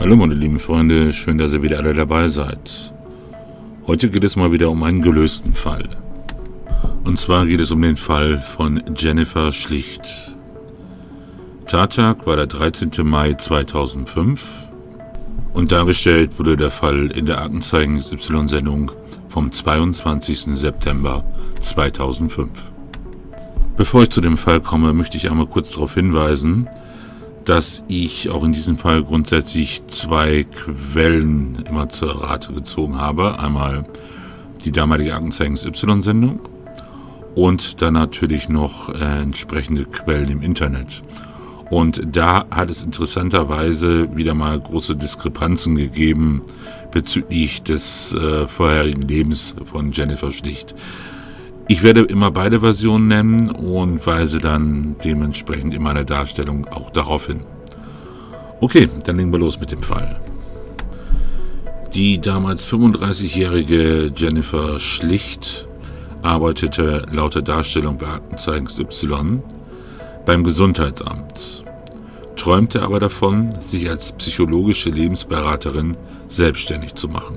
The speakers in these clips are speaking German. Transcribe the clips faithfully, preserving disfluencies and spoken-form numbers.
Hallo meine lieben Freunde, schön, dass ihr wieder alle dabei seid. Heute geht es mal wieder um einen gelösten Fall. Und zwar geht es um den Fall von Jennifer Schlicht. Tattag war der dreizehnte Mai zweitausendfünf und dargestellt wurde der Fall in der Aktenzeichen X Y-Sendung vom zweiundzwanzigsten September zweitausendfünf. Bevor ich zu dem Fall komme, möchte ich einmal kurz darauf hinweisen, dass ich auch in diesem Fall grundsätzlich zwei Quellen immer zur Rate gezogen habe. Einmal die damalige Aktenzeichen X Y-Sendung und dann natürlich noch äh, entsprechende Quellen im Internet. Und da hat es interessanterweise wieder mal große Diskrepanzen gegeben bezüglich des äh, vorherigen Lebens von Jennifer Schlicht. Ich werde immer beide Versionen nennen und weise dann dementsprechend in meiner Darstellung auch darauf hin. Okay, dann legen wir los mit dem Fall. Die damals fünfunddreißigjährige Jennifer Schlicht arbeitete laut der Darstellung bei Aktenzeichen X Y beim Gesundheitsamt, träumte aber davon, sich als psychologische Lebensberaterin selbstständig zu machen.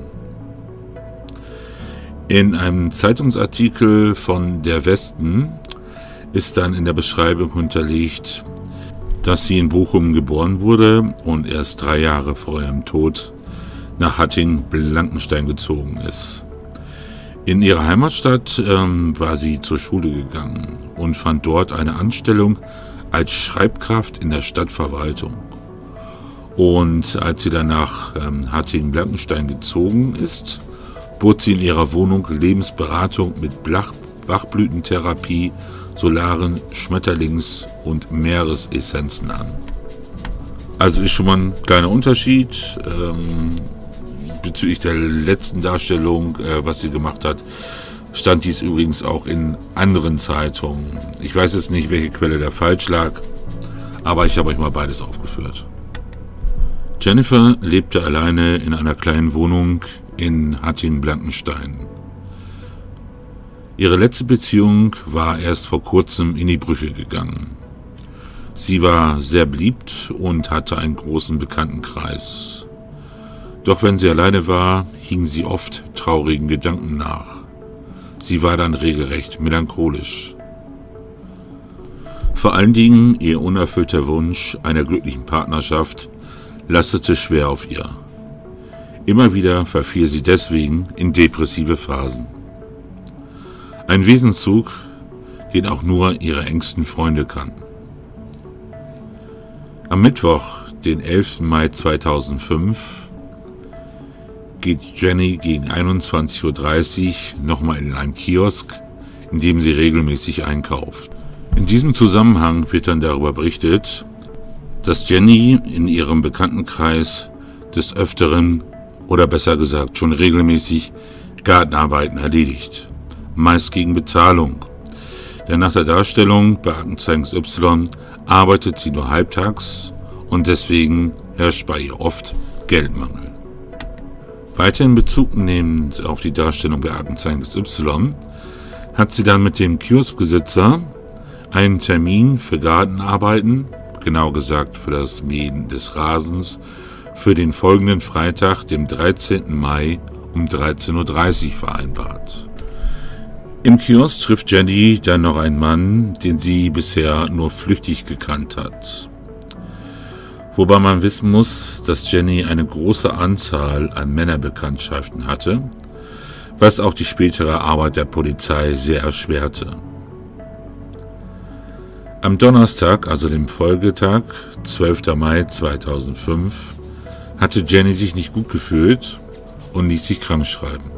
In einem Zeitungsartikel von Der Westen ist dann in der Beschreibung hinterlegt, dass sie in Bochum geboren wurde und erst drei Jahre vor ihrem Tod nach Hatting-Blankenstein gezogen ist. In ihrer Heimatstadt ähm, war sie zur Schule gegangen und fand dort eine Anstellung als Schreibkraft in der Stadtverwaltung. Und als sie dann nach ähm, Hatting-Blankenstein gezogen ist, bot sie in ihrer Wohnung Lebensberatung mit Blach, Bachblütentherapie, solaren Schmetterlings- und Meeresessenzen an. Also ist schon mal ein kleiner Unterschied ähm, bezüglich der letzten Darstellung, äh, was sie gemacht hat. Stand dies übrigens auch in anderen Zeitungen. Ich weiß jetzt nicht, welche Quelle da falsch lag, aber ich habe euch mal beides aufgeführt. Jennifer lebte alleine in einer kleinen Wohnung in Hatting-Blankenstein. Ihre letzte Beziehung war erst vor kurzem in die Brüche gegangen. Sie war sehr beliebt und hatte einen großen Bekanntenkreis. Doch wenn sie alleine war, hing sie oft traurigen Gedanken nach. Sie war dann regelrecht melancholisch. Vor allen Dingen ihr unerfüllter Wunsch einer glücklichen Partnerschaft lastete schwer auf ihr. Immer wieder verfiel sie deswegen in depressive Phasen. Ein Wesenszug, den auch nur ihre engsten Freunde kannten. Am Mittwoch, den elften Mai zweitausendfünf, geht Jenny gegen einundzwanzig Uhr dreißig nochmal in einen Kiosk, in dem sie regelmäßig einkauft. In diesem Zusammenhang wird dann darüber berichtet, dass Jenny in ihrem Bekanntenkreis des Öfteren oder besser gesagt schon regelmäßig Gartenarbeiten erledigt, meist gegen Bezahlung. Denn nach der Darstellung bei Aktenzeichen X Y arbeitet sie nur halbtags und deswegen herrscht bei ihr oft Geldmangel. Weiterhin Bezug nehmend auf die Darstellung bei Aktenzeichen X Y hat sie dann mit dem Kioskbesitzer einen Termin für Gartenarbeiten, genau gesagt für das Mähen des Rasens, für den folgenden Freitag, dem dreizehnten Mai um dreizehn Uhr dreißig vereinbart. Im Kiosk trifft Jenny dann noch einen Mann, den sie bisher nur flüchtig gekannt hat. Wobei man wissen muss, dass Jenny eine große Anzahl an Männerbekanntschaften hatte, was auch die spätere Arbeit der Polizei sehr erschwerte. Am Donnerstag, also dem Folgetag, zwölften Mai zweitausendfünf, hatte Jenny sich nicht gut gefühlt und ließ sich krank schreiben.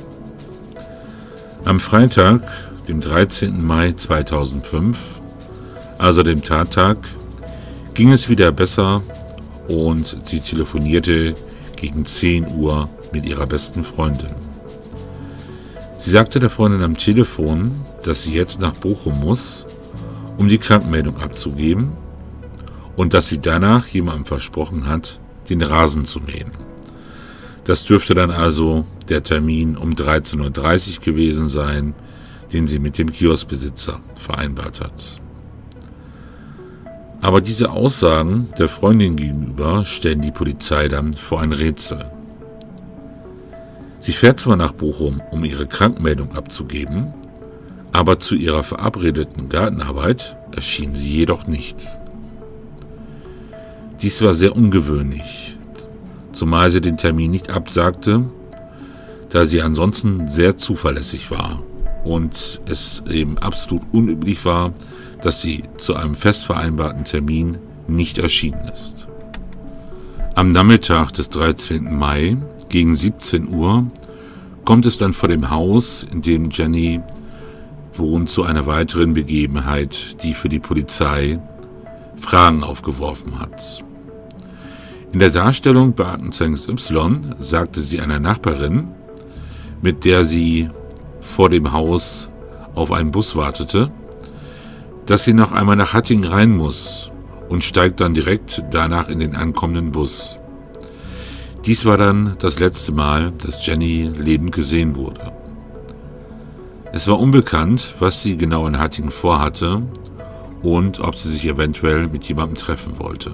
Am Freitag, dem dreizehnten Mai zweitausendfünf, also dem Tattag, ging es wieder besser und sie telefonierte gegen zehn Uhr mit ihrer besten Freundin. Sie sagte der Freundin am Telefon, dass sie jetzt nach Bochum muss, um die Krankmeldung abzugeben und dass sie danach jemandem versprochen hat, den Rasen zu mähen. Das dürfte dann also der Termin um dreizehn Uhr dreißig gewesen sein, den sie mit dem Kioskbesitzer vereinbart hat. Aber diese Aussagen der Freundin gegenüber stellen die Polizei dann vor ein Rätsel. Sie fährt zwar nach Bochum, um ihre Krankmeldung abzugeben, aber zu ihrer verabredeten Gartenarbeit erschien sie jedoch nicht. Dies war sehr ungewöhnlich, zumal sie den Termin nicht absagte, da sie ansonsten sehr zuverlässig war und es eben absolut unüblich war, dass sie zu einem fest vereinbarten Termin nicht erschienen ist. Am Nachmittag des dreizehnten Mai gegen siebzehn Uhr kommt es dann vor dem Haus, in dem Jenny wohnt, zu einer weiteren Begebenheit, die für die Polizei Fragen aufgeworfen hat. In der Darstellung bei Aktenzeichen Y sagte sie einer Nachbarin, mit der sie vor dem Haus auf einen Bus wartete, dass sie noch einmal nach Hattingen rein muss und steigt dann direkt danach in den ankommenden Bus. Dies war dann das letzte Mal, dass Jenny lebend gesehen wurde. Es war unbekannt, was sie genau in Hattingen vorhatte und ob sie sich eventuell mit jemandem treffen wollte.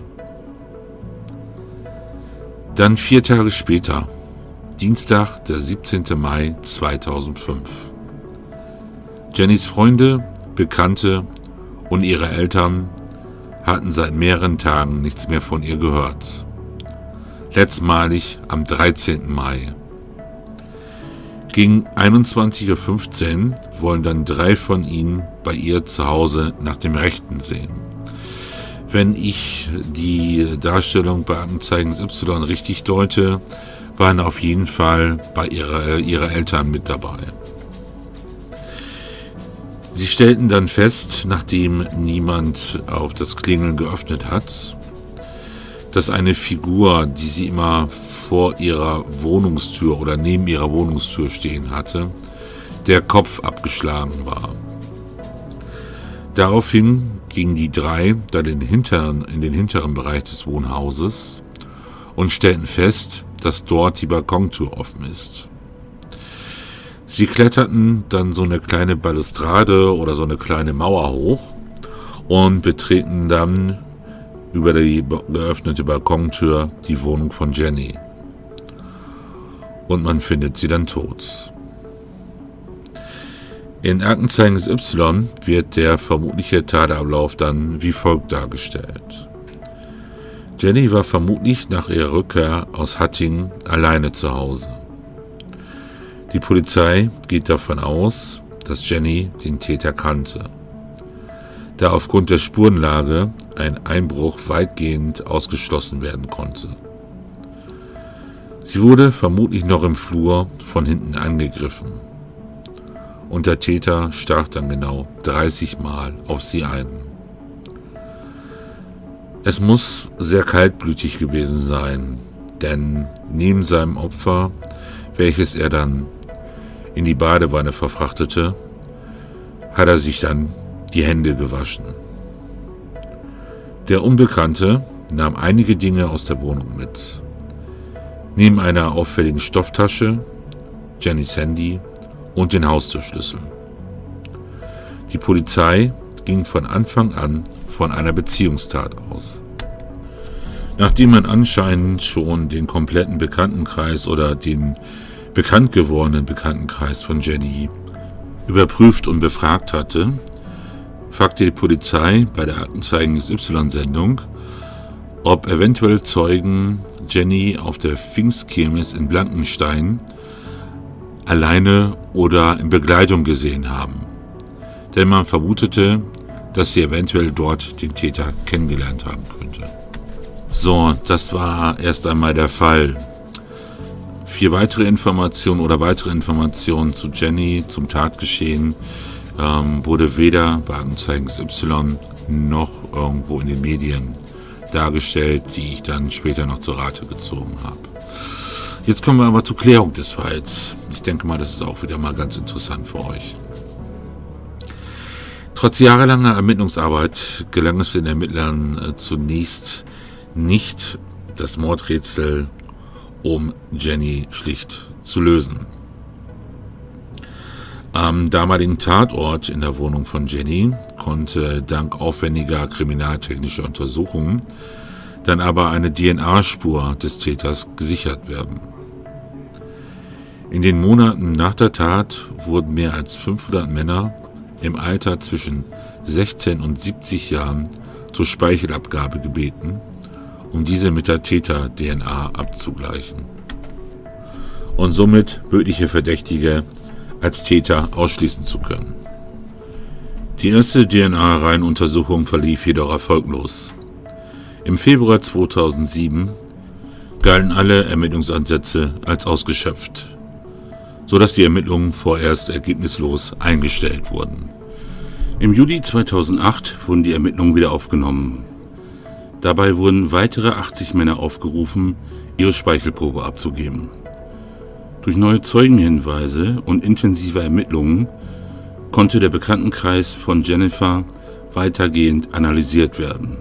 Dann vier Tage später, Dienstag, der siebzehnte Mai zweitausendfünf. Jennys Freunde, Bekannte und ihre Eltern hatten seit mehreren Tagen nichts mehr von ihr gehört. Letztmalig am dreizehnten Mai. Gegen einundzwanzig Uhr fünfzehn wollen dann drei von ihnen bei ihr zu Hause nach dem Rechten sehen. Wenn ich die Darstellung bei Aktenzeichen Y richtig deute, waren auf jeden Fall bei ihrer, ihre Eltern mit dabei. Sie stellten dann fest, nachdem niemand auf das Klingeln geöffnet hat, dass eine Figur, die sie immer vor ihrer Wohnungstür oder neben ihrer Wohnungstür stehen hatte, der Kopf abgeschlagen war. Daraufhin gingen die drei dann in den hinteren, in den hinteren Bereich des Wohnhauses und stellten fest, dass dort die Balkontür offen ist. Sie kletterten dann so eine kleine Balustrade oder so eine kleine Mauer hoch und betreten dann über die geöffnete Balkontür die Wohnung von Jenny. Und man findet sie dann tot. In Aktenzeichen Y wird der vermutliche Tatablauf dann wie folgt dargestellt. Jenny war vermutlich nach ihrer Rückkehr aus Hattingen alleine zu Hause. Die Polizei geht davon aus, dass Jenny den Täter kannte, da aufgrund der Spurenlage ein Einbruch weitgehend ausgeschlossen werden konnte. Sie wurde vermutlich noch im Flur von hinten angegriffen und der Täter stach dann genau dreißig Mal auf sie ein. Es muss sehr kaltblütig gewesen sein, denn neben seinem Opfer, welches er dann in die Badewanne verfrachtete, hat er sich dann die Hände gewaschen. Der Unbekannte nahm einige Dinge aus der Wohnung mit. Neben einer auffälligen Stofftasche, Jennys Handy und den Haustürschlüssel. Die Polizei ging von Anfang an von einer Beziehungstat aus. Nachdem man anscheinend schon den kompletten Bekanntenkreis oder den bekannt gewordenen Bekanntenkreis von Jenny überprüft und befragt hatte, fragte die Polizei bei der Aktenzeichen Y-Sendung, ob eventuell Zeugen Jenny auf der Pfingstkirmes in Blankenstein alleine oder in Begleitung gesehen haben. Denn man vermutete, dass sie eventuell dort den Täter kennengelernt haben könnte. So, das war erst einmal der Fall. Vier weitere Informationen oder weitere Informationen zu Jenny, zum Tatgeschehen, ähm, wurde weder bei Aktenzeichen Y noch irgendwo in den Medien dargestellt, die ich dann später noch zur Rate gezogen habe. Jetzt kommen wir aber zur Klärung des Falls. Ich denke mal, das ist auch wieder mal ganz interessant für euch. Trotz jahrelanger Ermittlungsarbeit gelang es den Ermittlern äh, zunächst nicht, das Mordrätsel um Jenny Schlicht zu lösen. Am damaligen Tatort in der Wohnung von Jenny konnte dank aufwendiger kriminaltechnischer Untersuchungen dann aber eine D N A-Spur des Täters gesichert werden. In den Monaten nach der Tat wurden mehr als fünfhundert Männer im Alter zwischen sechzehn und siebzig Jahren zur Speichelabgabe gebeten, um diese mit der Täter-D N A abzugleichen und somit mögliche Verdächtige als Täter ausschließen zu können. Die erste D N A-Reihenuntersuchung verlief jedoch erfolglos. Im Februar zweitausendsieben galten alle Ermittlungsansätze als ausgeschöpft, sodass die Ermittlungen vorerst ergebnislos eingestellt wurden. Im Juli zweitausendacht wurden die Ermittlungen wieder aufgenommen. Dabei wurden weitere achtzig Männer aufgerufen, ihre Speichelprobe abzugeben. Durch neue Zeugenhinweise und intensive Ermittlungen konnte der Bekanntenkreis von Jennifer weitergehend analysiert werden.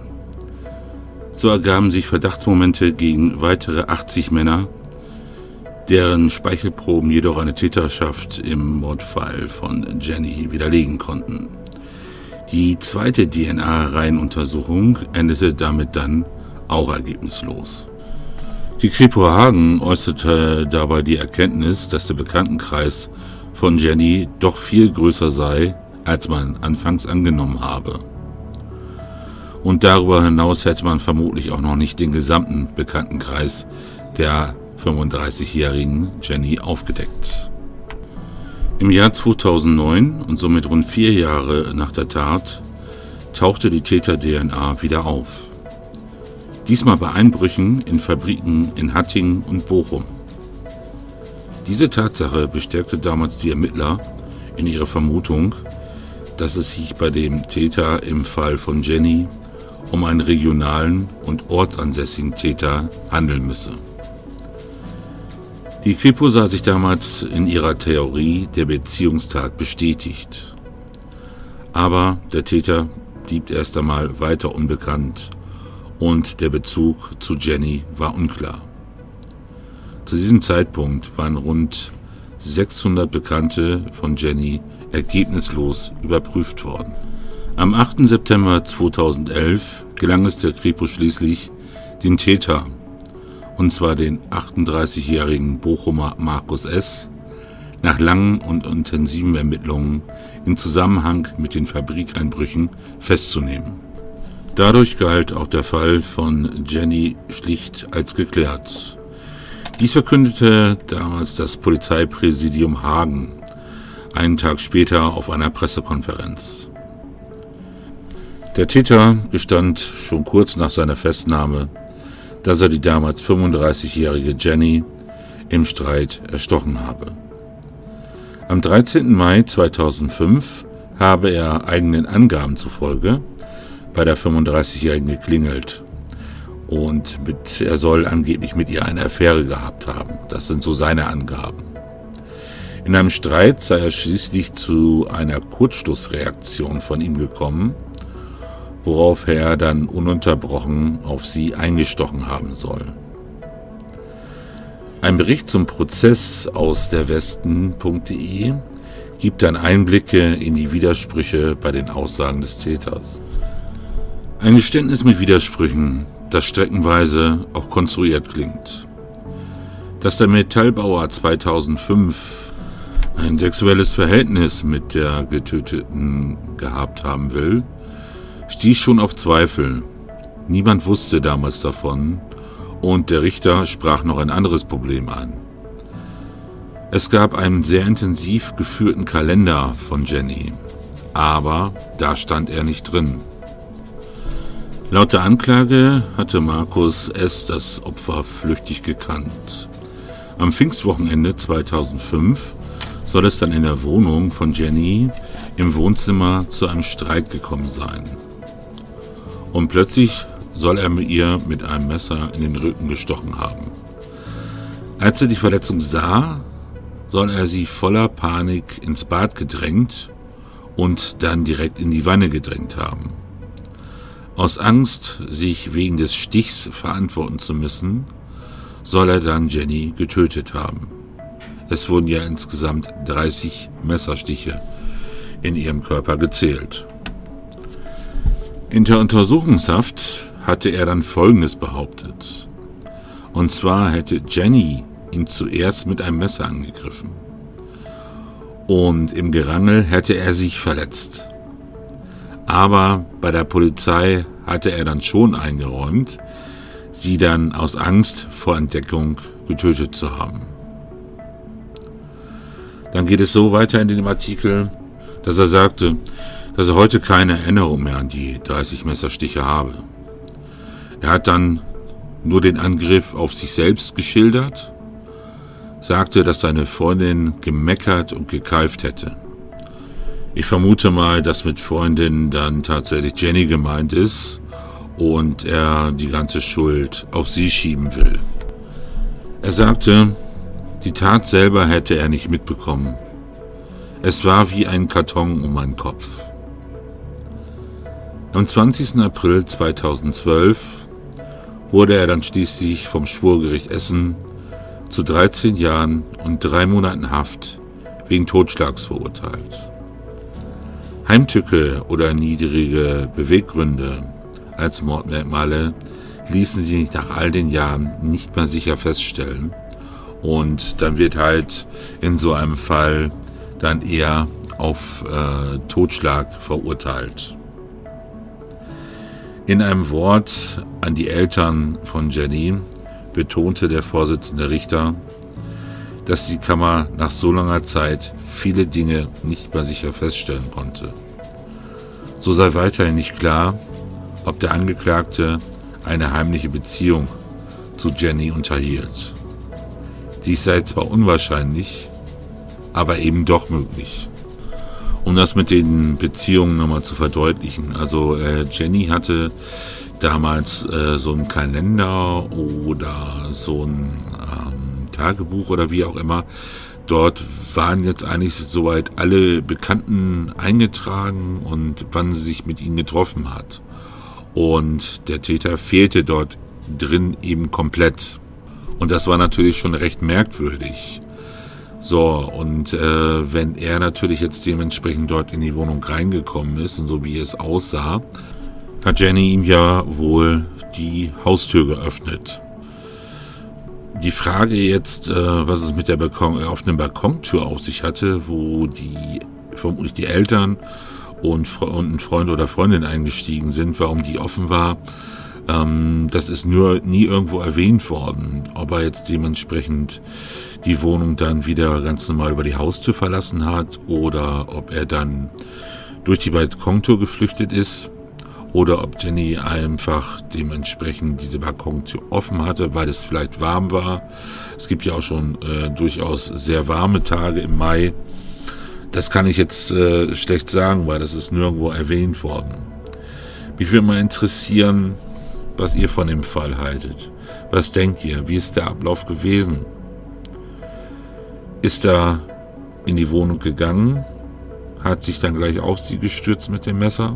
So ergaben sich Verdachtsmomente gegen weitere achtzig Männer, deren Speichelproben jedoch eine Täterschaft im Mordfall von Jenny widerlegen konnten. Die zweite D N A-Reihenuntersuchung endete damit dann auch ergebnislos. Die Kripo Hagen äußerte dabei die Erkenntnis, dass der Bekanntenkreis von Jenny doch viel größer sei, als man anfangs angenommen habe. Und darüber hinaus hätte man vermutlich auch noch nicht den gesamten Bekanntenkreis der fünfunddreißigjährigen Jenny aufgedeckt. Im Jahr zweitausendneun und somit rund vier Jahre nach der Tat tauchte die Täter-D N A wieder auf. Diesmal bei Einbrüchen in Fabriken in Hattingen und Bochum. Diese Tatsache bestärkte damals die Ermittler in ihrer Vermutung, dass es sich bei dem Täter im Fall von Jenny um einen regionalen und ortsansässigen Täter handeln müsse. Die Kripo sah sich damals in ihrer Theorie der Beziehungstat bestätigt. Aber der Täter blieb erst einmal weiter unbekannt und der Bezug zu Jenny war unklar. Zu diesem Zeitpunkt waren rund sechshundert Bekannte von Jenny ergebnislos überprüft worden. Am achten September zweitausendelf gelang es der Kripo schließlich, den Täter, und zwar den achtunddreißigjährigen Bochumer Markus S., nach langen und intensiven Ermittlungen in Zusammenhang mit den Fabrikeinbrüchen festzunehmen. Dadurch galt auch der Fall von Jenny schlicht als geklärt. Dies verkündete damals das Polizeipräsidium Hagen, einen Tag später auf einer Pressekonferenz. Der Täter gestand schon kurz nach seiner Festnahme, dass er die damals fünfunddreißigjährige Jenny im Streit erstochen habe. Am dreizehnten Mai zweitausendfünf habe er eigenen Angaben zufolge bei der fünfunddreißigjährigen geklingelt und mit, er soll angeblich mit ihr eine Affäre gehabt haben. Das sind so seine Angaben. In einem Streit sei er schließlich zu einer Kurzschlussreaktion von ihm gekommen, worauf er dann ununterbrochen auf sie eingestochen haben soll. Ein Bericht zum Prozess aus der Westen punkt de gibt dann Einblicke in die Widersprüche bei den Aussagen des Täters. Ein Geständnis mit Widersprüchen, das streckenweise auch konstruiert klingt. Dass der Metallbauer zweitausendfünf ein sexuelles Verhältnis mit der Getöteten gehabt haben will, stieß schon auf Zweifel. Niemand wusste damals davon und der Richter sprach noch ein anderes Problem an. Es gab einen sehr intensiv geführten Kalender von Jenny, aber da stand er nicht drin. Laut der Anklage hatte Markus S. das Opfer flüchtig gekannt. Am Pfingstwochenende zweitausendfünf soll es dann in der Wohnung von Jenny im Wohnzimmer zu einem Streit gekommen sein. Und plötzlich soll er ihr mit einem Messer in den Rücken gestochen haben. Als er die Verletzung sah, soll er sie voller Panik ins Bad gedrängt und dann direkt in die Wanne gedrängt haben. Aus Angst, sich wegen des Stichs verantworten zu müssen, soll er dann Jenny getötet haben. Es wurden ja insgesamt dreißig Messerstiche in ihrem Körper gezählt. In der Untersuchungshaft hatte er dann Folgendes behauptet. Und zwar hätte Jenny ihn zuerst mit einem Messer angegriffen. Und im Gerangel hätte er sich verletzt. Aber bei der Polizei hatte er dann schon eingeräumt, sie dann aus Angst vor Entdeckung getötet zu haben. Dann geht es so weiter in dem Artikel, dass er sagte, dass er heute keine Erinnerung mehr an die dreißig Messerstiche habe. Er hat dann nur den Angriff auf sich selbst geschildert, sagte, dass seine Freundin gemeckert und gekeift hätte. Ich vermute mal, dass mit Freundin dann tatsächlich Jenny gemeint ist und er die ganze Schuld auf sie schieben will. Er sagte, die Tat selber hätte er nicht mitbekommen. Es war wie ein Karton um meinen Kopf. Am zwanzigsten April zweitausendzwölf wurde er dann schließlich vom Schwurgericht Essen zu dreizehn Jahren und drei Monaten Haft wegen Totschlags verurteilt. Heimtücke oder niedrige Beweggründe als Mordmerkmale ließen sich nach all den Jahren nicht mehr sicher feststellen und dann wird halt in so einem Fall dann eher auf äh, Totschlag verurteilt. In einem Wort an die Eltern von Jenny betonte der Vorsitzende Richter, dass die Kammer nach so langer Zeit viele Dinge nicht mehr sicher feststellen konnte. So sei weiterhin nicht klar, ob der Angeklagte eine heimliche Beziehung zu Jenny unterhielt. Dies sei zwar unwahrscheinlich, aber eben doch möglich. Um das mit den Beziehungen nochmal zu verdeutlichen, also äh, Jenny hatte damals äh, so einen Kalender oder so ein ähm, Tagebuch oder wie auch immer. Dort waren jetzt eigentlich soweit alle Bekannten eingetragen und wann sie sich mit ihnen getroffen hat. Und der Täter fehlte dort drin eben komplett. Und das war natürlich schon recht merkwürdig. So, und äh, wenn er natürlich jetzt dementsprechend dort in die Wohnung reingekommen ist und so wie es aussah, hat Jenny ihm ja wohl die Haustür geöffnet. Die Frage jetzt, äh, was es mit der Balkon, äh, offenen Balkontür auf sich hatte, wo die vermutlich die Eltern und, und ein Freund oder Freundin eingestiegen sind, warum die offen war, ähm, das ist nur nie irgendwo erwähnt worden. Ob er jetzt dementsprechend die Wohnung dann wieder ganz normal über die Haustür verlassen hat oder ob er dann durch die Balkontür geflüchtet ist oder ob Jenny einfach dementsprechend diese Balkontür offen hatte, weil es vielleicht warm war. Es gibt ja auch schon äh, durchaus sehr warme Tage im Mai. Das kann ich jetzt äh, schlecht sagen, weil das ist nirgendwo erwähnt worden. Mich würde mal interessieren, was ihr von dem Fall haltet. Was denkt ihr? Wie ist der Ablauf gewesen? Ist er in die Wohnung gegangen, hat sich dann gleich auf sie gestürzt mit dem Messer?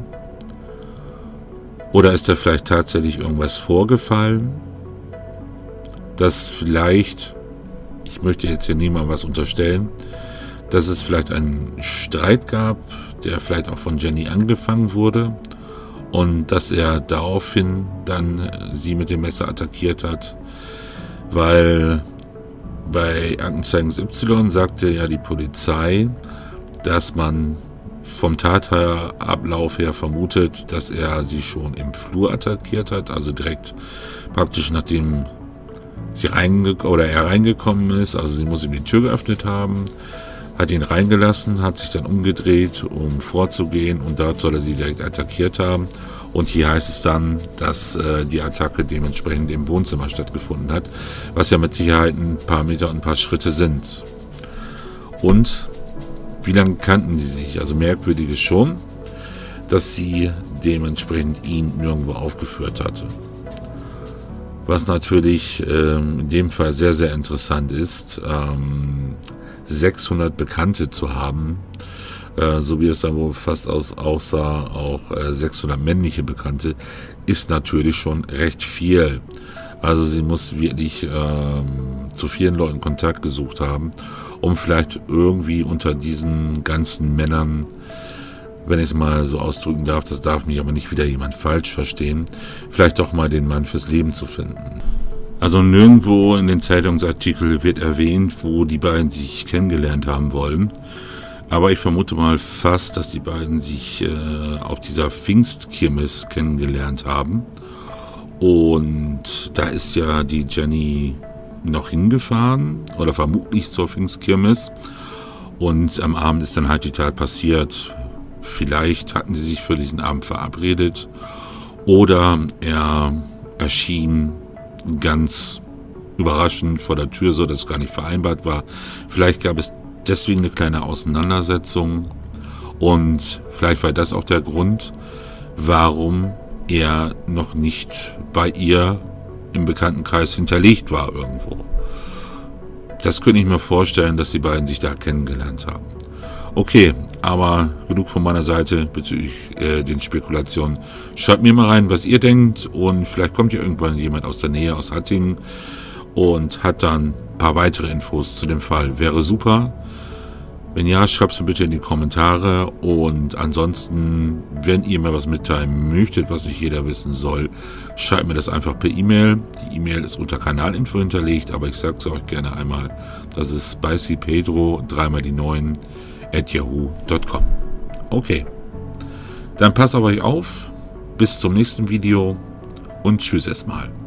Oder ist da vielleicht tatsächlich irgendwas vorgefallen, dass vielleicht, ich möchte jetzt hier niemandem was unterstellen, dass es vielleicht einen Streit gab, der vielleicht auch von Jenny angefangen wurde und dass er daraufhin dann sie mit dem Messer attackiert hat, weil bei Aktenzeichen Y sagte ja die Polizei, dass man vom Tatablauf her vermutet, dass er sie schon im Flur attackiert hat, also direkt praktisch nachdem sie reinge oder er reingekommen ist, also sie muss ihm die Tür geöffnet haben, hat ihn reingelassen, hat sich dann umgedreht, um vorzugehen und dort soll er sie direkt attackiert haben. Und hier heißt es dann, dass äh, die Attacke dementsprechend im Wohnzimmer stattgefunden hat, was ja mit Sicherheit ein paar Meter und ein paar Schritte sind. Und wie lange kannten sie sich? Also merkwürdig ist schon, dass sie dementsprechend ihn nirgendwo aufgeführt hatte. Was natürlich ähm, in dem Fall sehr, sehr interessant ist, ähm, sechshundert Bekannte zu haben, äh, so wie es dann wohl fast aus aussah, auch äh, sechshundert männliche Bekannte, ist natürlich schon recht viel. Also sie muss wirklich ähm, zu vielen Leuten Kontakt gesucht haben um vielleicht irgendwie unter diesen ganzen Männern, wenn ich es mal so ausdrücken darf, das darf mich aber nicht wieder jemand falsch verstehen, vielleicht doch mal den Mann fürs Leben zu finden. Also nirgendwo in den Zeitungsartikeln wird erwähnt, wo die beiden sich kennengelernt haben wollen. Aber ich vermute mal fast, dass die beiden sich äh, auf dieser Pfingstkirmes kennengelernt haben. Und da ist ja die Jenny noch hingefahren, oder vermutlich zur Pfingstkirmes. Und am Abend ist dann halt die Tat passiert. Vielleicht hatten sie sich für diesen Abend verabredet. Oder er erschien ganz überraschend vor der Tür, so dass es gar nicht vereinbart war. Vielleicht gab es deswegen eine kleine Auseinandersetzung und vielleicht war das auch der Grund, warum er noch nicht bei ihr im Bekanntenkreis hinterlegt war irgendwo. Das könnte ich mir vorstellen, dass die beiden sich da kennengelernt haben. Okay, aber genug von meiner Seite bezüglich äh, den Spekulationen. Schreibt mir mal rein, was ihr denkt und vielleicht kommt ja irgendwann jemand aus der Nähe, aus Hattingen und hat dann ein paar weitere Infos zu dem Fall. Wäre super. Wenn ja, schreibt es mir bitte in die Kommentare und ansonsten, wenn ihr mir was mitteilen möchtet, was nicht jeder wissen soll, schreibt mir das einfach per E-Mail. Die E-Mail ist unter Kanalinfo hinterlegt, aber ich sage es euch gerne einmal. Das ist spicypedro, dreimal die neun, at yahoo punkt com. Okay, dann passt auf euch auf, bis zum nächsten Video und tschüss erstmal.